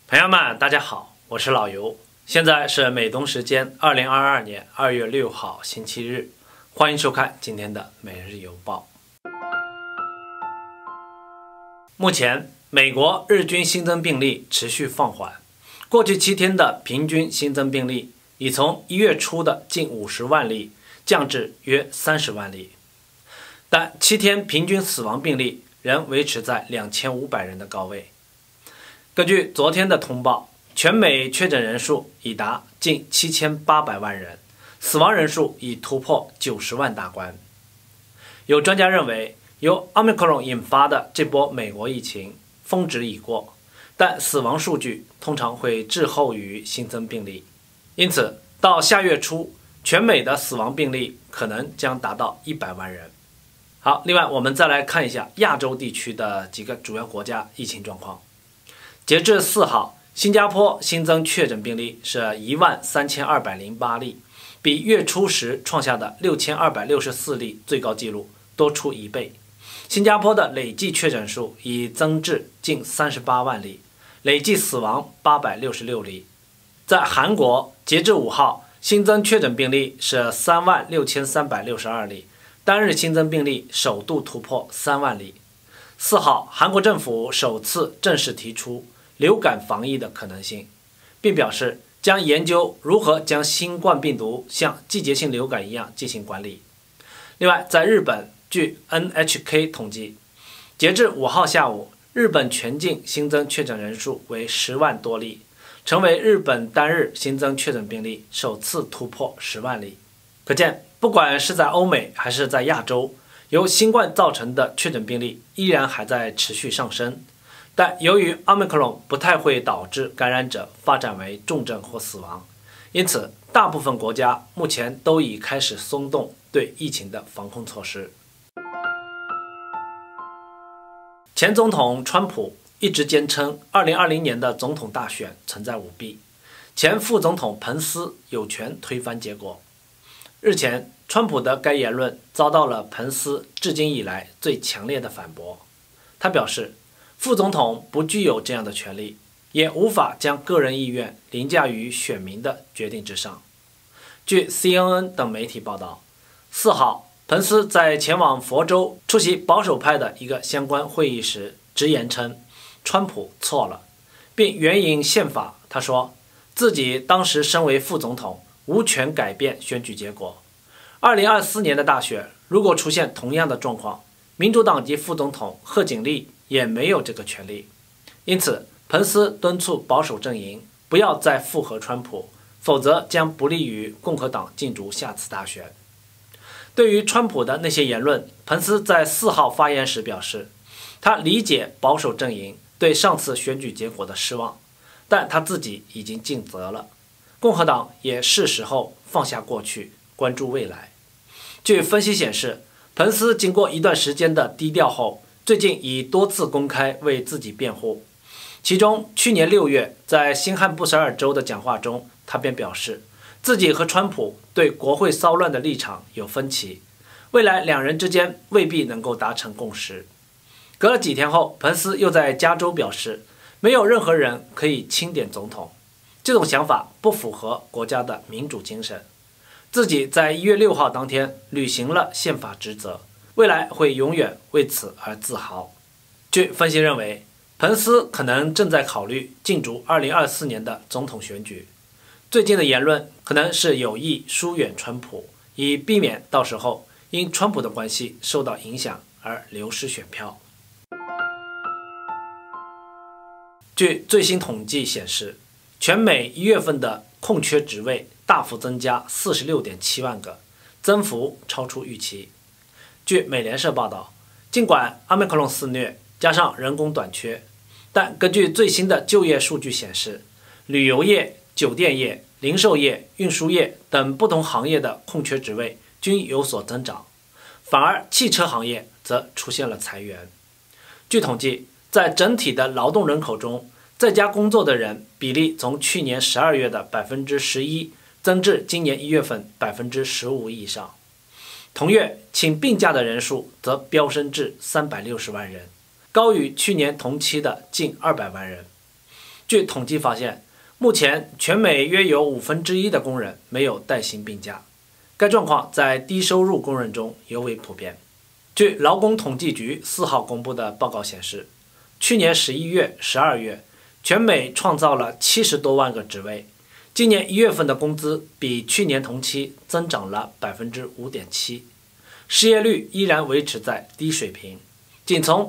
朋友们，大家好，我是老游，现在是美东时间2022年2月6号星期日，欢迎收看今天的每日邮报。目前，美国日均新增病例持续放缓，过去7天的平均新增病例已从1月初的近50万例降至约30万例，但7天平均死亡病例仍维持在2500人的高位。根据昨天的通报，全美确诊人数已达近7800万人，死亡人数已突破90万大关。有专家认为，由奥密克戎引发的这波美国疫情峰值已过，但死亡数据通常会滞后于新增病例，因此到下月初，全美的死亡病例可能将达到100万人。好，另外我们再来看一下亚洲地区的几个主要国家疫情状况。截至4号，新加坡新增确诊病例是13208例，比月初时创下的6264例最高纪录多出1倍。新加坡的累计确诊数已增至近38万例，累计死亡866例。在韩国，截至5号，新增确诊病例是36362例，单日新增病例首度突破3万例。4号，韩国政府首次正式提出流感防疫的可能性，并表示将研究如何将新冠病毒像季节性流感一样进行管理。另外，在日本，据 NHK 统计，截至5号下午，日本全境新增确诊人数为10万多例，成为日本单日新增确诊病例首次突破10万例。可见，不管是在欧美还是在亚洲，由新冠造成的确诊病例依然还在持续上升。但由于奥密克戎不太会导致感染者发展为重症或死亡，因此大部分国家目前都已开始松动对疫情的防控措施。前总统川普一直坚称2020年的总统大选存在舞弊，前副总统彭斯有权推翻结果。日前，川普的该言论遭到了彭斯至今以来最强烈的反驳。他表示，副总统不具有这样的权利，也无法将个人意愿凌驾于选民的决定之上。据 CNN 等媒体报道，4号，彭斯在前往佛州出席保守派的一个相关会议时直言称，川普错了，并援引宪法。他说，自己当时身为副总统，无权改变选举结果。2024年的大选如果出现同样的状况，民主党籍副总统贺锦丽也没有这个权利。因此，彭斯敦促保守阵营不要再附和川普，否则将不利于共和党竞逐下次大选。对于川普的那些言论，彭斯在4号发言时表示，他理解保守阵营对上次选举结果的失望，但他自己已经尽责了。共和党也是时候放下过去，关注未来。据分析显示，彭斯经过一段时间的低调后，最近已多次公开为自己辩护。其中，去年6月在新罕布什尔州的讲话中，他便表示自己和川普对国会骚乱的立场有分歧，未来两人之间未必能够达成共识。隔了几天后，彭斯又在加州表示，没有任何人可以钦点总统，这种想法不符合国家的民主精神。自己在1月6号当天履行了宪法职责，未来会永远为此而自豪。据分析认为，彭斯可能正在考虑竞逐2024年的总统选举。最近的言论可能是有意疏远川普，以避免到时候因川普的关系受到影响而流失选票。据最新统计显示，全美1月份的空缺职位大幅增加46.7万个，增幅超出预期。据美联社报道，尽管奥密克戎肆虐，加上人工短缺，但根据最新的就业数据显示，旅游业、酒店业、零售业、运输业等不同行业的空缺职位均有所增长，反而汽车行业则出现了裁员。据统计，在整体的劳动人口中，在家工作的人比例从去年12月的11%增至今年1月份15%以上。同月，请病假的人数则飙升至360万人，高于去年同期的近200万人。 据统计发现，目前全美约有1/5的工人没有带薪病假，该状况在低收入工人中尤为普遍。据劳工统计局4号公布的报告显示，去年11月、12月，全美创造了70多万个职位。今年1月份的工资比去年同期增长了 5.7%， 失业率依然维持在低水平，仅从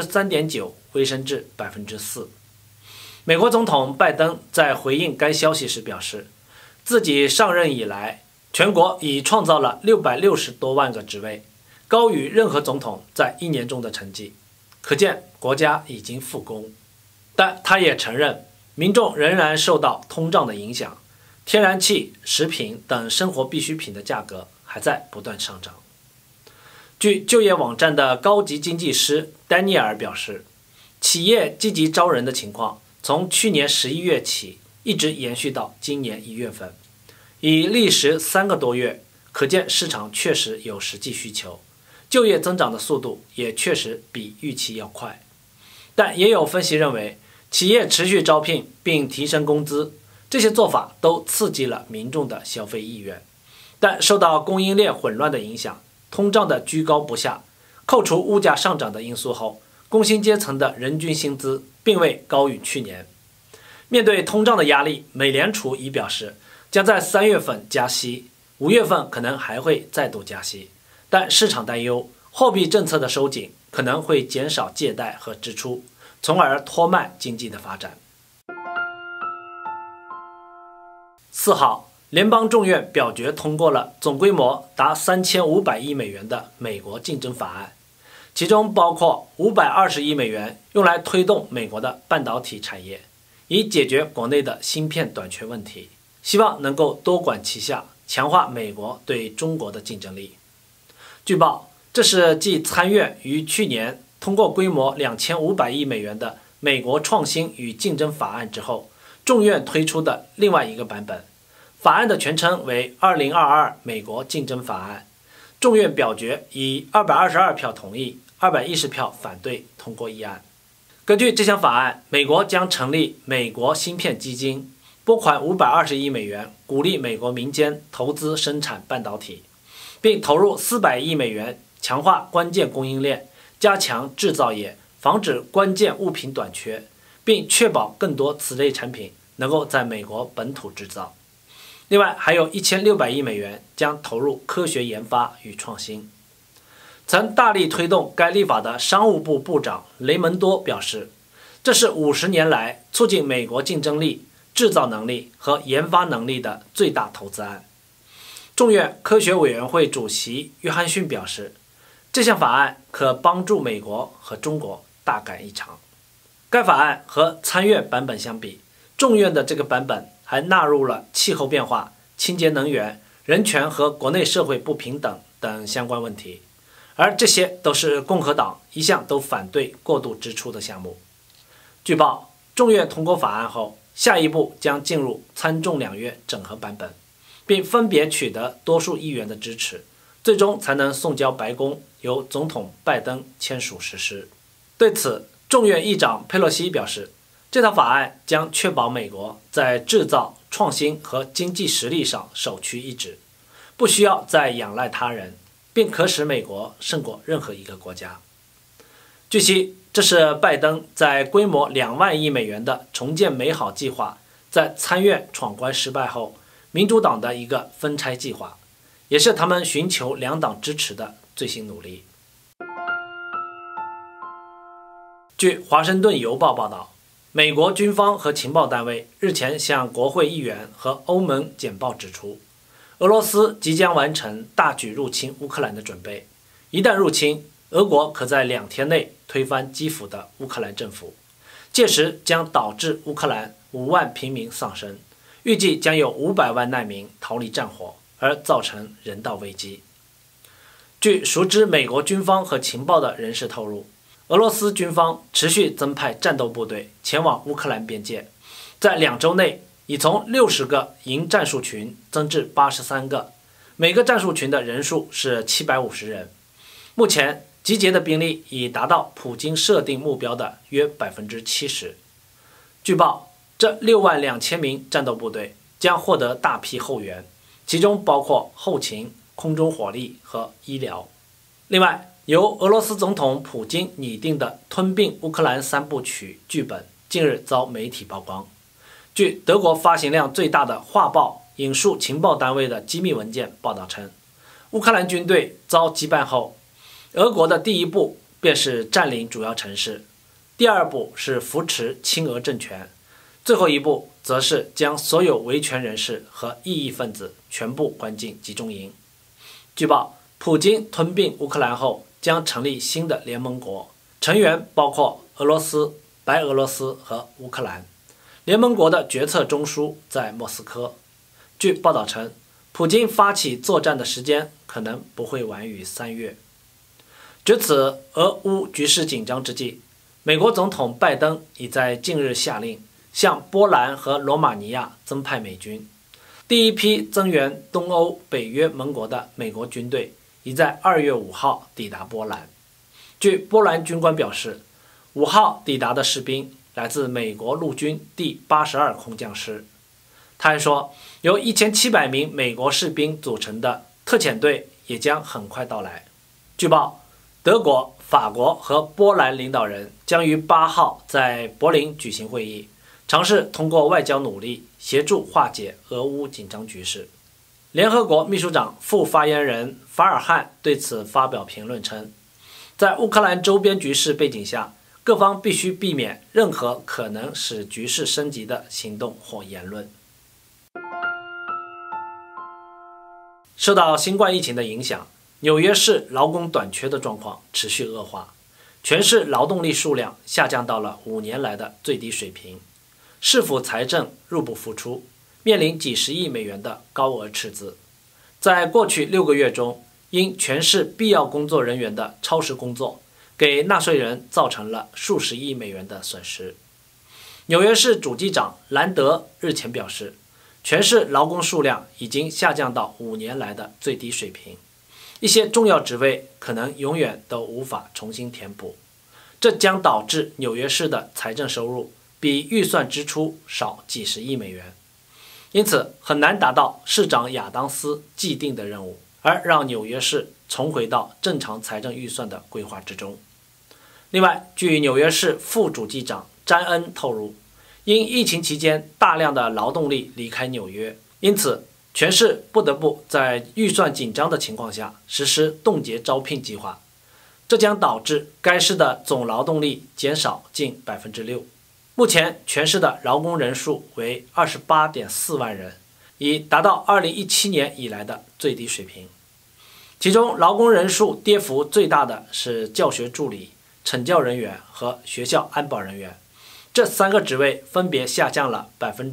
3.9% 回升至 4%。美国总统拜登在回应该消息时表示，自己上任以来，全国已创造了660多万个职位，高于任何总统在1年中的成绩，可见国家已经复工。但他也承认，民众仍然受到通胀的影响，天然气、食品等生活必需品的价格还在不断上涨。据就业网站的高级经济师丹尼尔表示，企业积极招人的情况从去年11月起一直延续到今年1月份，已历时3个多月，可见市场确实有实际需求，就业增长的速度也确实比预期要快。但也有分析认为，企业持续招聘并提升工资，这些做法都刺激了民众的消费意愿。但受到供应链混乱的影响，通胀的居高不下，扣除物价上涨的因素后，工薪阶层的人均薪资并未高于去年。面对通胀的压力，美联储已表示将在3月份加息，5月份可能还会再度加息。但市场担忧货币政策的收紧可能会减少借贷和支出，从而拖慢经济的发展。4号，联邦众院表决通过了总规模达3500亿美元的美国竞争法案，其中包括520亿美元用来推动美国的半导体产业，以解决国内的芯片短缺问题，希望能够多管齐下，强化美国对中国的竞争力。据报，这是继参院于去年通过规模2500亿美元的美国创新与竞争法案之后，众院推出的另外一个版本。法案的全称为2022美国竞争法案。众院表决以222票同意、210票反对通过议案。根据这项法案，美国将成立美国芯片基金，拨款520亿美元，鼓励美国民间投资生产半导体，并投入400亿美元强化关键供应链，加强制造业，防止关键物品短缺，并确保更多此类产品能够在美国本土制造。另外，还有1600亿美元将投入科学研发与创新。曾大力推动该立法的商务部部长雷蒙多表示，这是50年来促进美国竞争力、制造能力和研发能力的最大投资案。众院科学委员会主席约翰逊表示，这项法案可帮助美国和中国大干一场。该法案和参院版本相比，众院的这个版本还纳入了气候变化、清洁能源、人权和国内社会不平等等相关问题，而这些都是共和党一向都反对过度支出的项目。据报，众院通过法案后，下一步将进入参众两院整合版本，并分别取得多数议员的支持，最终才能送交白宫，由总统拜登签署实施。对此，众院议长佩洛西表示，这套法案将确保美国在制造、创新和经济实力上首屈一指，不需要再仰赖他人，并可使美国胜过任何一个国家。据悉，这是拜登在规模2万亿美元的重建美好计划在参院闯关失败后，民主党的一个分拆计划，也是他们寻求两党支持的最新努力。据《华盛顿邮报》报道，美国军方和情报单位日前向国会议员和欧盟简报指出，俄罗斯即将完成大举入侵乌克兰的准备。一旦入侵，俄国可在2天内推翻基辅的乌克兰政府，届时将导致乌克兰5万平民丧生，预计将有500万难民逃离战火，而造成人道危机。据熟知美国军方和情报的人士透露，俄罗斯军方持续增派战斗部队前往乌克兰边界，在2周内已从60个营战术群增至83个，每个战术群的人数是750人。目前集结的兵力已达到普京设定目标的约70%。据报， 这62000名战斗部队将获得大批后援，其中包括后勤、空中火力和医疗。另外，由俄罗斯总统普京拟定的吞并乌克兰3部曲剧本近日遭媒体曝光。据德国发行量最大的画报引述情报单位的机密文件报道称，乌克兰军队遭击败后，俄国的第一步便是占领主要城市，第二步是扶持亲俄政权，最后一步则是将所有维权人士和异议分子全部关进集中营。据报，普京吞并乌克兰后将成立新的联盟国，成员包括俄罗斯、白俄罗斯和乌克兰。联盟国的决策中枢在莫斯科。据报道称，普京发起作战的时间可能不会晚于3月。值此俄乌局势紧张之际，美国总统拜登已在近日下令向波兰和罗马尼亚增派美军。第一批增援东欧、北约盟国的美国军队已在2月5号抵达波兰。据波兰军官表示，5号抵达的士兵来自美国陆军第82空降师。他还说，由1700名美国士兵组成的特遣队也将很快到来。据报，德国、法国和波兰领导人将于8号在柏林举行会议，尝试通过外交努力协助化解俄乌紧张局势。联合国秘书长副发言人法尔汉对此发表评论称，在乌克兰周边局势背景下，各方必须避免任何可能使局势升级的行动或言论。受到新冠疫情的影响，纽约市劳工短缺的状况持续恶化，全市劳动力数量下降到了5年来的最低水平，市府财政入不敷出，面临几十亿美元的高额赤字。在过去6个月中，因全市必要工作人员的超时工作，给纳税人造成了数十亿美元的损失。纽约市主机长兰德日前表示，全市劳工数量已经下降到5年来的最低水平，一些重要职位可能永远都无法重新填补，这将导致纽约市的财政收入比预算支出少几十亿美元，因此很难达到市长亚当斯既定的任务，而让纽约市重回到正常财政预算的规划之中。另外，据纽约市副主计长詹恩透露，因疫情期间大量的劳动力离开纽约，因此全市不得不在预算紧张的情况下实施冻结招聘计划，这将导致该市的总劳动力减少近 6%。 目前全市的劳工人数为 28.4 万人，已达到2017年以来的最低水平。其中劳工人数跌幅最大的是教学助理、惩教人员和学校安保人员，这3个职位分别下降了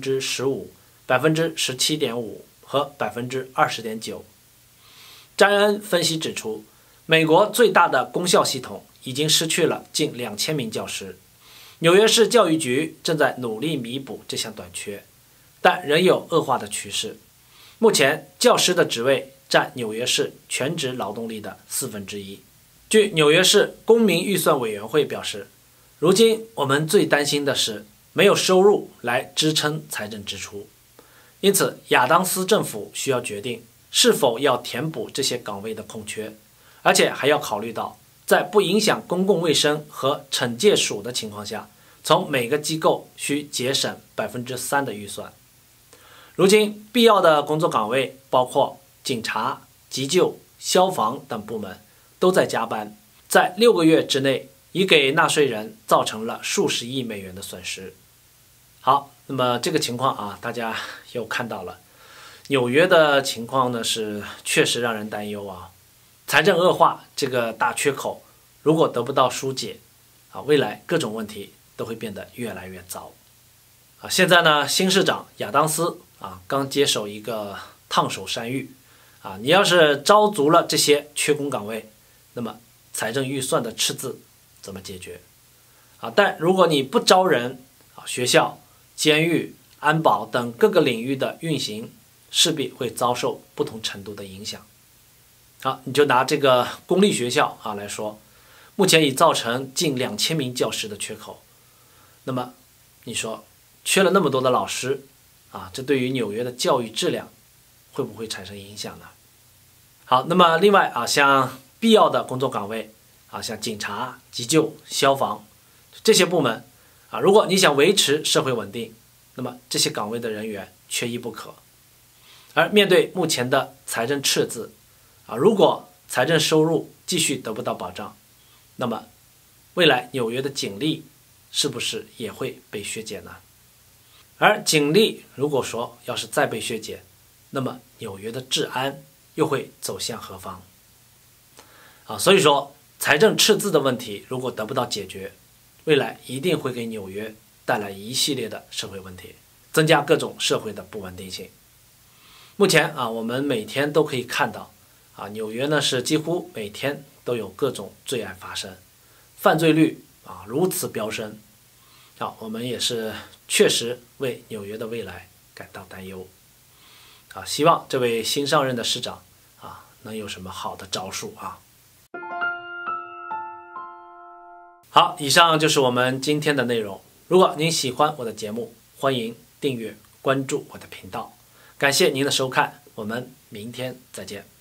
15%、17.5% 和 20.9%。 詹恩分析指出，美国最大的公校系统已经失去了近2000名教师，纽约市教育局正在努力弥补这项短缺，但仍有恶化的趋势。目前教师的职位占纽约市全职劳动力的1/4。据纽约市公民预算委员会表示，如今我们最担心的是没有收入来支撑财政支出，因此亚当斯政府需要决定是否要填补这些岗位的空缺，而且还要考虑到在不影响公共卫生和惩戒署的情况下，从每个机构需节省 3% 的预算。如今必要的工作岗位包括警察、急救、消防等部门都在加班，在6个月之内已给纳税人造成了数十亿美元的损失。好，那么这个情况啊，大家又看到了，纽约的情况呢是确实让人担忧啊。财政恶化这个大缺口如果得不到疏解啊，未来各种问题都会变得越来越糟啊。现在呢，新市长亚当斯啊刚接手一个烫手山芋啊，你要是招足了这些缺工岗位，那么财政预算的赤字怎么解决啊？但如果你不招人啊，学校、监狱、安保等各个领域的运行势必会遭受不同程度的影响。好，你就拿这个公立学校啊来说，目前已造成近2000名教师的缺口。那么你说缺了那么多的老师啊，这对于纽约的教育质量会不会产生影响呢？好，那么另外啊，像必要的工作岗位啊，像警察、急救、消防这些部门啊，如果你想维持社会稳定，那么这些岗位的人员缺一不可。而面对目前的财政赤字啊，如果财政收入继续得不到保障，那么未来纽约的警力是不是也会被削减呢？而警力如果说要是再被削减，那么纽约的治安又会走向何方？所以说财政赤字的问题如果得不到解决，未来一定会给纽约带来一系列的社会问题，增加各种社会的不稳定性。目前我们每天都可以看到纽约呢是几乎每天都有各种罪案发生，犯罪率如此飙升我们也是确实为纽约的未来感到担忧希望这位新上任的市长能有什么好的招数好，以上就是我们今天的内容。如果您喜欢我的节目，欢迎订阅关注我的频道。感谢您的收看，我们明天再见。